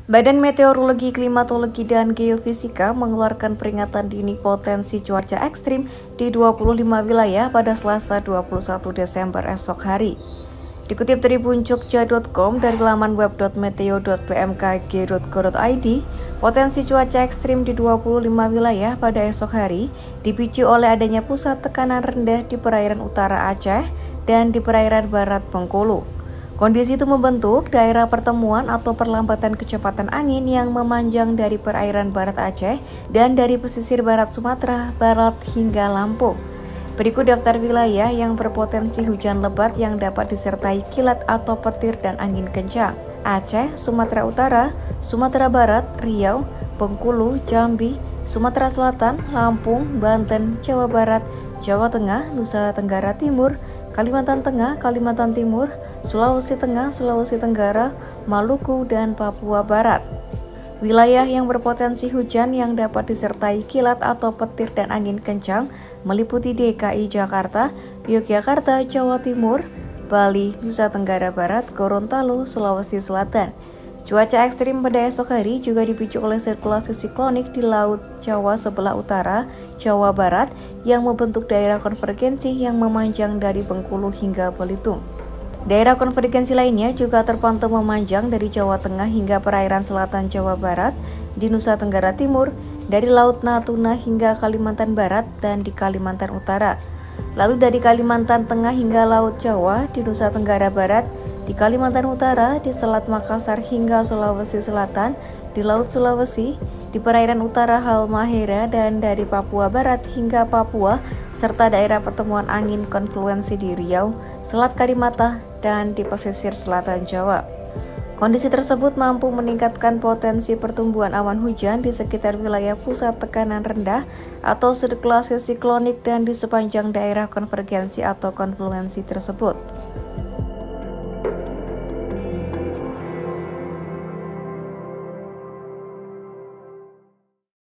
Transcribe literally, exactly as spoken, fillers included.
Badan Meteorologi, Klimatologi, dan Geofisika mengeluarkan peringatan dini potensi cuaca ekstrim di dua puluh lima wilayah pada Selasa dua puluh satu Desember esok hari. Dikutip dari puncukja dot com dari laman web dot meteo dot b m k g dot go dot i d, potensi cuaca ekstrim di dua puluh lima wilayah pada esok hari dipicu oleh adanya pusat tekanan rendah di perairan utara Aceh dan di perairan barat Bengkulu. Kondisi itu membentuk daerah pertemuan atau perlambatan kecepatan angin yang memanjang dari perairan barat Aceh dan dari pesisir barat Sumatera Barat hingga Lampung. Berikut daftar wilayah yang berpotensi hujan lebat yang dapat disertai kilat atau petir dan angin kencang: Aceh, Sumatera Utara, Sumatera Barat, Riau, Bengkulu, Jambi, Sumatera Selatan, Lampung, Banten, Jawa Barat, Jawa Tengah, Nusa Tenggara Timur, Kalimantan Tengah, Kalimantan Timur, Sulawesi Tengah, Sulawesi Tenggara, Maluku, dan Papua Barat. Wilayah yang berpotensi hujan yang dapat disertai kilat atau petir dan angin kencang meliputi D K I Jakarta, Yogyakarta, Jawa Timur, Bali, Nusa Tenggara Barat, Gorontalo, Sulawesi Selatan. Cuaca ekstrim pada esok hari juga dipicu oleh sirkulasi siklonik di Laut Jawa sebelah utara, Jawa Barat, yang membentuk daerah konvergensi yang memanjang dari Bengkulu hingga Belitung. Daerah konvergensi lainnya juga terpantau memanjang dari Jawa Tengah hingga perairan selatan Jawa Barat, di Nusa Tenggara Timur, dari Laut Natuna hingga Kalimantan Barat dan di Kalimantan Utara. Lalu dari Kalimantan Tengah hingga Laut Jawa, di Nusa Tenggara Barat, di Kalimantan Utara, di Selat Makassar hingga Sulawesi Selatan, di Laut Sulawesi, di perairan utara Halmahera, dan dari Papua Barat hingga Papua, serta daerah pertemuan angin konfluensi di Riau, Selat Karimata, dan di pesisir selatan Jawa. Kondisi tersebut mampu meningkatkan potensi pertumbuhan awan hujan di sekitar wilayah pusat tekanan rendah atau sirkulasi siklonik dan di sepanjang daerah konvergensi atau konfluensi tersebut.